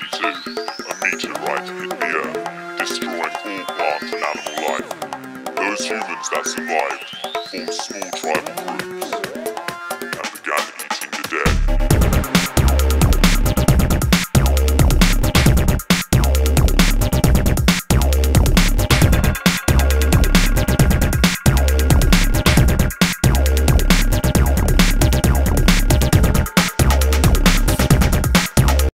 1952, a meteorite hit the Earth, destroying all plant and animal life. Those humans that survived formed small tribal groups